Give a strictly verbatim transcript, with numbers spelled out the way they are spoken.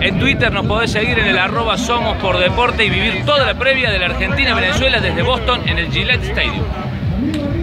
En Twitter nos podés seguir en el arroba Somos por Deporte y vivir toda la previa de la Argentina-Venezuela desde Boston en el Gillette Stadium.